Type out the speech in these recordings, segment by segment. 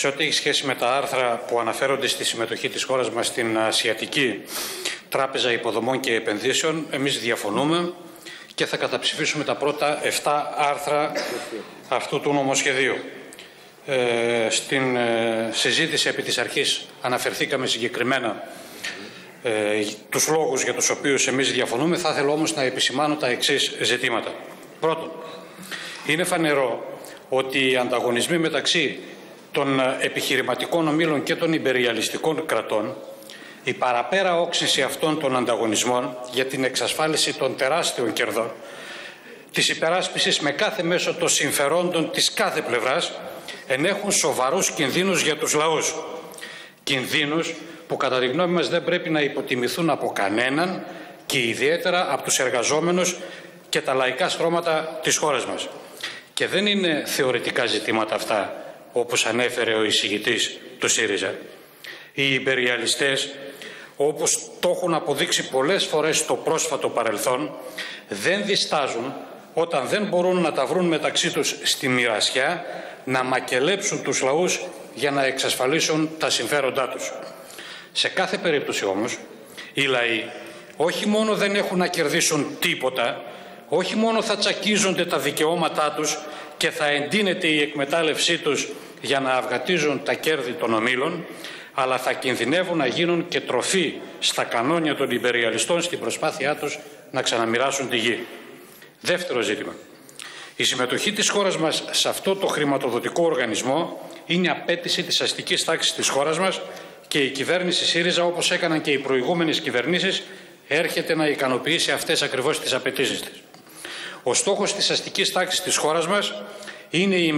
σε ό,τι έχει σχέση με τα άρθρα που αναφέρονται στη συμμετοχή της χώρας μας στην Ασιατική Τράπεζα Υποδομών και Επενδύσεων, εμείς διαφωνούμε και θα καταψηφίσουμε τα πρώτα 7 άρθρα αυτού του νομοσχεδίου. Στην συζήτηση επί της αρχής αναφερθήκαμε συγκεκριμένα τους λόγους για τους οποίους εμείς διαφωνούμε. Θα ήθελα όμως να επισημάνω τα εξής ζητήματα. Πρώτον, είναι φανερό ότι οι ανταγωνισμοί μεταξύ των επιχειρηματικών ομίλων και των ιμπεριαλιστικών κρατών, η παραπέρα όξυνση αυτών των ανταγωνισμών για την εξασφάλιση των τεράστιων κερδών, της υπεράσπισης με κάθε μέσο των συμφερόντων της κάθε πλευράς, ενέχουν σοβαρούς κινδύνους για τους λαούς. Κινδύνους που κατά τη γνώμη μας δεν πρέπει να υποτιμηθούν από κανέναν και ιδιαίτερα από τους εργαζόμενους και τα λαϊκά στρώματα της χώρας μας. Και δεν είναι θεωρητικά ζητήματα αυτά, όπως ανέφερε ο εισηγητής του ΣΥΡΙΖΑ. Οι ιμπεριαλιστές, όπως το έχουν αποδείξει πολλές φορές στο πρόσφατο παρελθόν, δεν διστάζουν όταν δεν μπορούν να τα βρουν μεταξύ τους στη μοιρασιά, να μακελέψουν τους λαούς για να εξασφαλίσουν τα συμφέροντά τους. Σε κάθε περίπτωση όμως, οι λαοί όχι μόνο δεν έχουν να κερδίσουν τίποτα, όχι μόνο θα τσακίζονται τα δικαιώματά τους και θα εντείνεται η εκμετάλλευσή τους για να αυγατίζουν τα κέρδη των ομίλων, αλλά θα κινδυνεύουν να γίνουν και τροφή στα κανόνια των ιμπεριαλιστών στην προσπάθειά τους να ξαναμοιράσουν τη γη. Δεύτερο ζήτημα. Η συμμετοχή της χώρας μας σε αυτό το χρηματοδοτικό οργανισμό είναι απέτηση της αστικής τάξης της χώρας μας και η κυβέρνηση ΣΥΡΙΖΑ, όπως έκαναν και οι προηγούμενες κυβερνήσεις, έρχεται να ικανοποιήσει αυτές ακριβώς τις απαιτήσεις της. Ο στόχος της αστικής τάξης της χώρας μας είναι η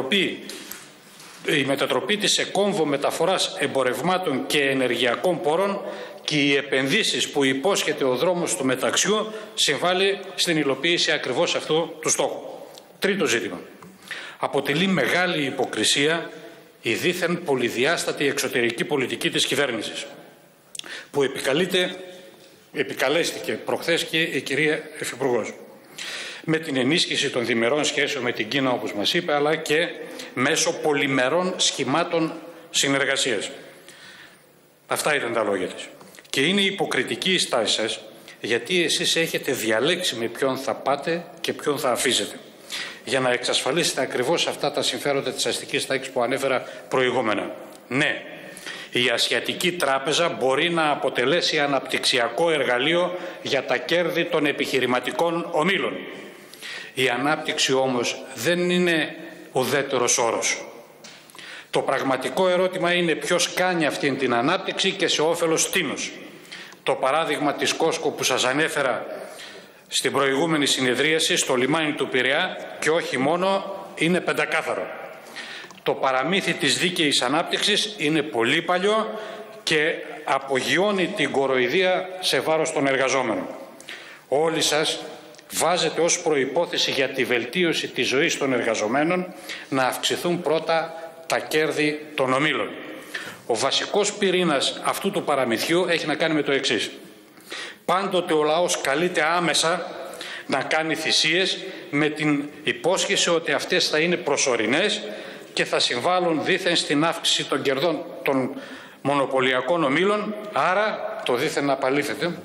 μετατροπή της σε κόμβο μεταφοράς εμπορευμάτων και ενεργειακών πόρων και οι επενδύσεις που υπόσχεται ο δρόμος του μεταξιού συμβάλλει στην υλοποίηση ακριβώς αυτού του στόχου. Τρίτο ζήτημα. Αποτελεί μεγάλη υποκρισία η δήθεν πολυδιάστατη εξωτερική πολιτική της κυβέρνησης, που επικαλέστηκε προχθές και η κυρία Υφυπουργός, με την ενίσχυση των διμερών σχέσεων με την Κίνα, όπως μας είπε, αλλά και μέσω πολυμερών σχημάτων συνεργασίας. Αυτά ήταν τα λόγια της. Και είναι υποκριτική η στάση σας, γιατί εσείς έχετε διαλέξει με ποιον θα πάτε και ποιον θα αφήσετε, για να εξασφαλίσετε ακριβώς αυτά τα συμφέροντα της αστικής τάξης που ανέφερα προηγούμενα. Ναι, η Ασιατική Τράπεζα μπορεί να αποτελέσει αναπτυξιακό εργαλείο για τα κέρδη των επιχειρηματικών ομίλων. Η ανάπτυξη όμως δεν είναι ουδέτερος όρος. Το πραγματικό ερώτημα είναι ποιος κάνει αυτή την ανάπτυξη και σε όφελος τίνος. Το παράδειγμα της Κόσκο που σας ανέφερα στην προηγούμενη συνεδρίαση στο λιμάνι του Πειραιά, και όχι μόνο, είναι πεντακάθαρο. Το παραμύθι της δίκαιης ανάπτυξης είναι πολύ παλιό και απογειώνει την κοροϊδία σε βάρος των εργαζόμενων. Όλοι σας βάζετε ως προϋπόθεση για τη βελτίωση της ζωής των εργαζομένων να αυξηθούν πρώτα τα κέρδη των ομίλων. Ο βασικός πυρήνας αυτού του παραμυθιού έχει να κάνει με το εξής. Πάντοτε ο λαός καλείται άμεσα να κάνει θυσίες με την υπόσχεση ότι αυτές θα είναι προσωρινές και θα συμβάλλουν δήθεν στην αύξηση των κερδών των μονοπωλιακών ομίλων, άρα το δήθεν απαλήθεται.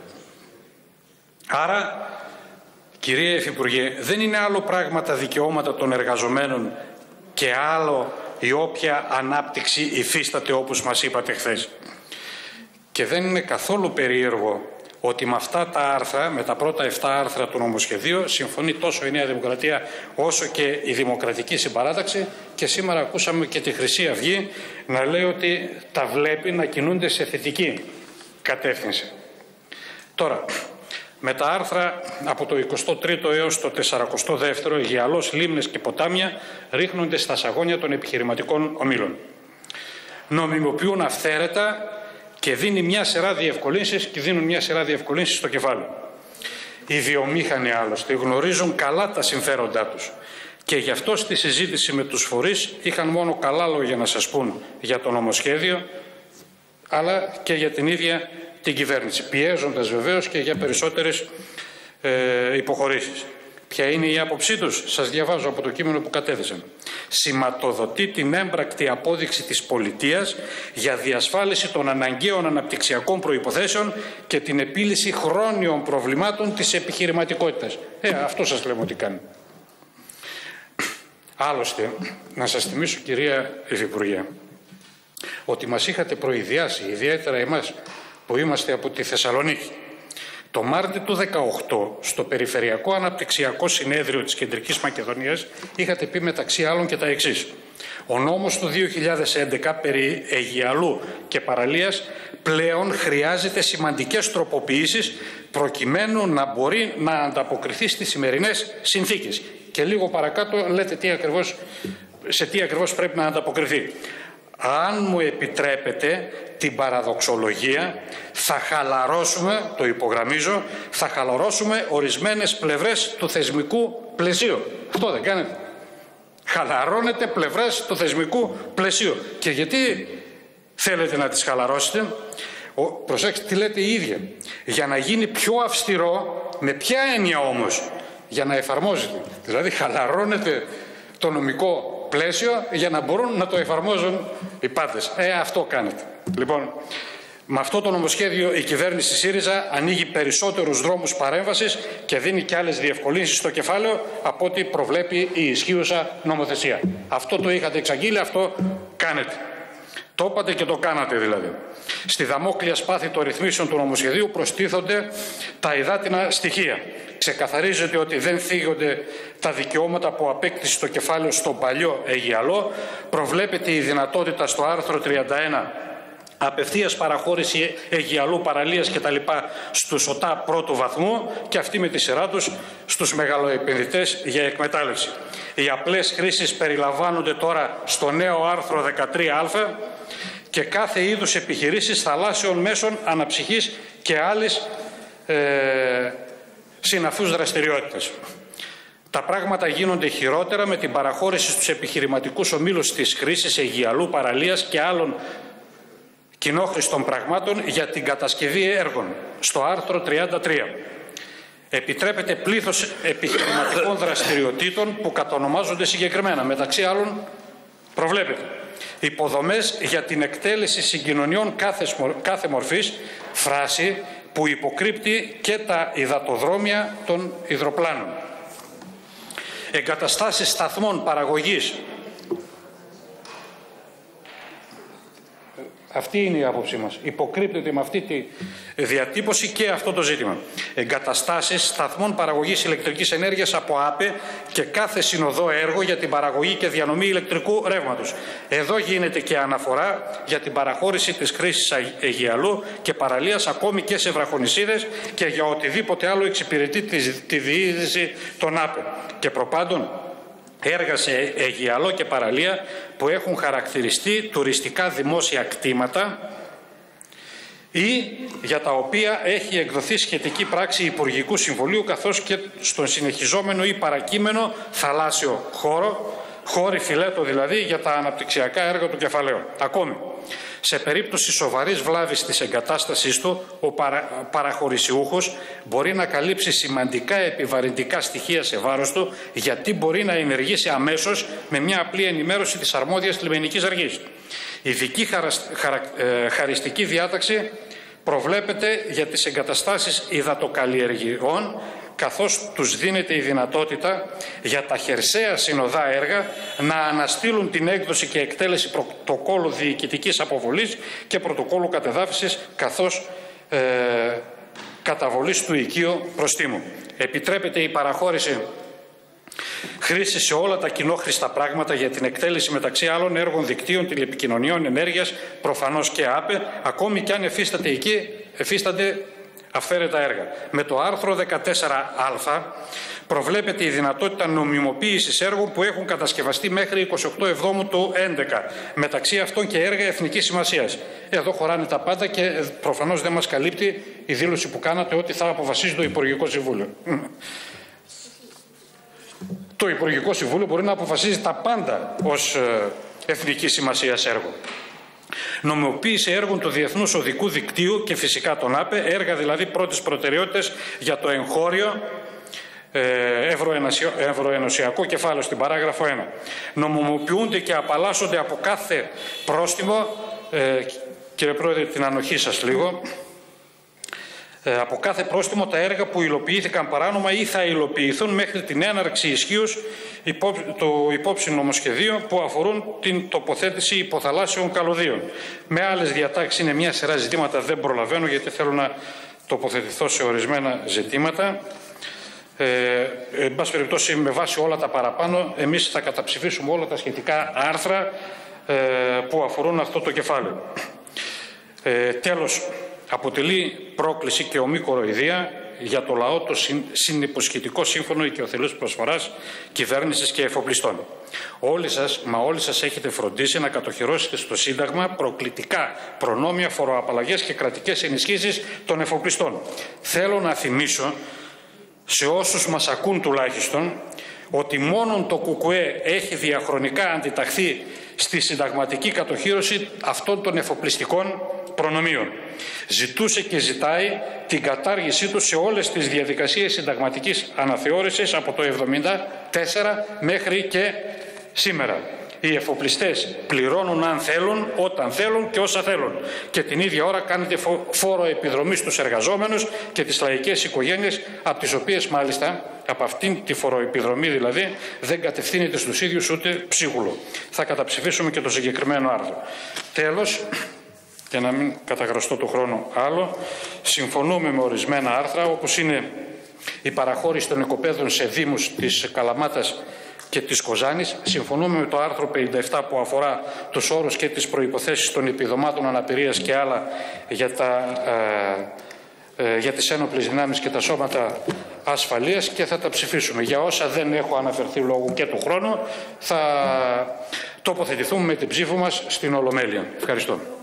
Άρα, κυρία Υφυπουργέ, δεν είναι άλλο πράγμα τα δικαιώματα των εργαζομένων και άλλο η όποια ανάπτυξη υφίσταται, όπως μας είπατε χθες. Και δεν είναι καθόλου περίεργο ότι με αυτά τα άρθρα, με τα πρώτα 7 άρθρα του νομοσχεδίου, συμφωνεί τόσο η Νέα Δημοκρατία όσο και η Δημοκρατική Συμπαράταξη, και σήμερα ακούσαμε και τη Χρυσή Αυγή να λέει ότι τα βλέπει να κινούνται σε θετική κατεύθυνση. Τώρα, με τα άρθρα από το 23ο έως το 42ο, γυαλός, λίμνες και ποτάμια ρίχνονται στα σαγόνια των επιχειρηματικών ομίλων. Νομιμοποιούν αυθαίρετα και δίνουν μια σειρά διευκολύνσεις στο κεφάλαιο. Οι βιομήχανοι άλλωστε γνωρίζουν καλά τα συμφέροντά τους και γι' αυτό στη συζήτηση με τους φορείς είχαν μόνο καλά λόγια να σας πούν για το νομοσχέδιο, αλλά και για την ίδια την κυβέρνηση, πιέζοντας βεβαίως και για περισσότερες υποχωρήσεις. Ποια είναι η άποψή τους? Σας διαβάζω από το κείμενο που κατέθεσαν. σηματοδοτεί την έμπρακτη απόδειξη της πολιτείας για διασφάλιση των αναγκαίων αναπτυξιακών προϋποθέσεων και την επίλυση χρόνιων προβλημάτων της επιχειρηματικότητας. Αυτό σας λέμε ότι κάνει. Άλλωστε, να σας θυμίσω, κυρία Υφυπουργέ, ότι μας είχατε προειδιάσει, ιδιαίτερα εμάς που είμαστε από τη Θεσσαλονίκη, το Μάρτιο του 2018, στο Περιφερειακό Αναπτυξιακό Συνέδριο της Κεντρικής Μακεδονίας, είχατε πει μεταξύ άλλων και τα εξής. Ο νόμος του 2011 περί Αιγιαλού και παραλίας πλέον χρειάζεται σημαντικές τροποποιήσεις προκειμένου να μπορεί να ανταποκριθεί στις σημερινές συνθήκες. Και λίγο παρακάτω λέτε σε τι ακριβώς πρέπει να ανταποκριθεί. Αν μου επιτρέπετε την παραδοξολογία, θα χαλαρώσουμε, το υπογραμμίζω, θα χαλαρώσουμε ορισμένες πλευρές του θεσμικού πλαισίου. Αυτό δεν κάνετε? Χαλαρώνετε πλευρές του θεσμικού πλαισίου. Και γιατί θέλετε να τις χαλαρώσετε? Προσέξτε τι λέτε η ίδια. Για να γίνει πιο αυστηρό, με ποια έννοια όμως? Για να εφαρμόζεται. Δηλαδή χαλαρώνετε το νομικό πλαίσιο για να μπορούν να το εφαρμόζουν οι πάντες. Αυτό κάνετε. Λοιπόν, με αυτό το νομοσχέδιο η κυβέρνηση ΣΥΡΙΖΑ ανοίγει περισσότερους δρόμους παρέμβασης και δίνει και άλλες διευκολύνσεις στο κεφάλαιο από ό,τι προβλέπει η ισχύουσα νομοθεσία. Αυτό το είχατε εξαγγείλει, αυτό κάνετε. Το είπατε και το κάνατε δηλαδή. Στη δαμόκλεια σπάθη των ρυθμίσεων του νομοσχεδίου προστίθονται τα υδάτινα στοιχεία. Ξεκαθαρίζεται ότι δεν θίγονται τα δικαιώματα που απέκτησε το κεφάλαιο στον παλιό Αιγιαλό. Προβλέπεται η δυνατότητα στο άρθρο 31 απευθείας παραχώρηση Αιγιαλού, παραλίας κτλ. Στους ΟΤΑ πρώτου βαθμού και αυτοί με τη σειρά τους στους μεγαλοεπενδυτές για εκμετάλλευση. Οι απλές χρήσεις περιλαμβάνονται τώρα στο νέο άρθρο 13α και κάθε είδους επιχειρήσεις θαλάσσιων μέσων αναψυχής και άλλες συναφούς δραστηριότητες. Τα πράγματα γίνονται χειρότερα με την παραχώρηση στους επιχειρηματικούς ομίλους της χρήσης Αιγιαλού, παραλίας και άλλων κοινόχρηστων πραγμάτων για την κατασκευή έργων, στο άρθρο 33. Επιτρέπεται πλήθος επιχειρηματικών δραστηριοτήτων που κατονομάζονται συγκεκριμένα. Μεταξύ άλλων προβλέπεται υποδομές για την εκτέλεση συγκοινωνιών κάθε μορφής, φράση που υποκρύπτει και τα υδατοδρόμια των υδροπλάνων. Εγκαταστάσεις σταθμών παραγωγής. Αυτή είναι η άποψή μας. Υποκρύπτεται με αυτή τη διατύπωση και αυτό το ζήτημα. Εγκαταστάσεις σταθμών παραγωγής ηλεκτρικής ενέργειας από ΑΠΕ και κάθε συνοδό έργο για την παραγωγή και διανομή ηλεκτρικού ρεύματος. Εδώ γίνεται και αναφορά για την παραχώρηση της χρήσης Αιγιαλού και παραλίας ακόμη και σε βραχονησίδες και για οτιδήποτε άλλο εξυπηρετεί τη διείσδυση των ΑΠΕ. Και προπάντων, έργα σε Αιγιαλό και παραλία που έχουν χαρακτηριστεί τουριστικά δημόσια κτήματα ή για τα οποία έχει εκδοθεί σχετική πράξη Υπουργικού Συμβουλίου, καθώς και στον συνεχιζόμενο ή παρακείμενο θαλάσσιο χώρο, χώροι φιλέτο δηλαδή για τα αναπτυξιακά έργα του κεφαλαίου. Ακόμη, σε περίπτωση σοβαρής βλάβης της εγκατάστασής του, ο παραχωρησιούχος μπορεί να καλύψει σημαντικά επιβαρυντικά στοιχεία σε βάρος του, γιατί μπορεί να ενεργήσει αμέσως με μια απλή ενημέρωση της αρμόδιας λιμενικής αρχής. Ειδική χαριστική διάταξη προβλέπεται για τις εγκαταστάσεις υδατοκαλλιεργειών, καθώς τους δίνεται η δυνατότητα για τα χερσαία συνοδά έργα να αναστείλουν την έκδοση και εκτέλεση πρωτοκόλου διοικητικής αποβολής και πρωτοκόλου κατεδάφισης, καθώς καταβολής του οικείου προστίμου. Επιτρέπεται η παραχώρηση χρήση σε όλα τα κοινόχρηστα πράγματα για την εκτέλεση μεταξύ άλλων έργων δικτύων, τηλεπικοινωνιών, ενέργειας, προφανώς και ΑΠΕ, ακόμη και αν εφίστανται αυθαίρετα έργα. Με το άρθρο 14α προβλέπεται η δυνατότητα νομιμοποίησης έργων που έχουν κατασκευαστεί μέχρι 28 Εβδόμου του 2011, μεταξύ αυτών και έργα εθνικής σημασίας. Εδώ χωράνε τα πάντα και προφανώς δεν μας καλύπτει η δήλωση που κάνατε ότι θα αποφασίζει το Υπουργικό Συμβούλιο. Το Υπουργικό Συμβούλιο μπορεί να αποφασίζει τα πάντα ως εθνική σημασίας έργο. Νομιμοποίηση έργων του Διεθνούς Οδικού Δικτύου και φυσικά των ΑΠΕ, έργα δηλαδή πρώτης προτεραιότητας για το εγχώριο ευρωενωσιακό κεφάλαιο στην παράγραφο 1. Νομιμοποιούνται και απαλλάσσονται από κάθε πρόστιμο, κύριε Πρόεδρε, την ανοχή σας λίγο, από κάθε πρόστιμο τα έργα που υλοποιήθηκαν παράνομα ή θα υλοποιηθούν μέχρι την έναρξη ισχύως του υπόψη νομοσχεδίου που αφορούν την τοποθέτηση υποθαλάσσιων καλωδίων. Με άλλες διατάξεις είναι μια σειρά ζητήματα, δεν προλαβαίνω γιατί θέλω να τοποθετηθώ σε ορισμένα ζητήματα. Εν πάση περιπτώσει, με βάση όλα τα παραπάνω, εμείς θα καταψηφίσουμε όλα τα σχετικά άρθρα που αφορούν αυτό το κεφάλαιο. Τέλος, αποτελεί πρόκληση και ομή κοροϊδία για το λαό το συνυποσχετικό σύμφωνο οικειοθελούς προσφοράς κυβέρνησης και εφοπλιστών. Όλοι σας έχετε φροντίσει να κατοχυρώσετε στο Σύνταγμα προκλητικά προνόμια, φοροαπαλλαγές και κρατικές ενισχύσεις των εφοπλιστών. Θέλω να θυμίσω σε όσους μας ακούν τουλάχιστον ότι μόνον το ΚΚΕ έχει διαχρονικά αντιταχθεί στη συνταγματική κατοχύρωση αυτών των εφοπλιστικών προνομίων. Ζητούσε και ζητάει την κατάργησή του σε όλες τις διαδικασίες συνταγματικής αναθεώρησης από το 1974 μέχρι και σήμερα. Οι εφοπλιστές πληρώνουν αν θέλουν, όταν θέλουν και όσα θέλουν. Και την ίδια ώρα κάνετε φόρο επιδρομή στους εργαζόμενους και τις λαϊκές οικογένειες, από τις οποίες μάλιστα, από αυτήν τη φοροεπιδρομή δηλαδή, δεν κατευθύνεται στους ίδιους ούτε ψίχουλο. Θα καταψηφίσουμε και το συγκεκριμένο άρθρο. Τέλος, για να μην καταγραστώ το χρόνο άλλο, συμφωνούμε με ορισμένα άρθρα, όπως είναι η παραχώρηση των οικοπαίδων σε δήμους της Καλαμάτας και της Κοζάνης. Συμφωνούμε με το άρθρο 57 που αφορά τους όρους και τις προϋποθέσεις των επιδομάτων αναπηρίας και άλλα για τις ένοπλες δυνάμεις και τα σώματα ασφαλείας και θα τα ψηφίσουμε. Για όσα δεν έχω αναφερθεί λόγω και του χρόνου, θα τοποθετηθούμε με την ψήφο μας στην Ολομέλεια. Ευχαριστώ.